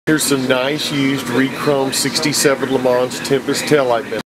Here's some nice used re-chrome 67 Lemans Taillight Bezels.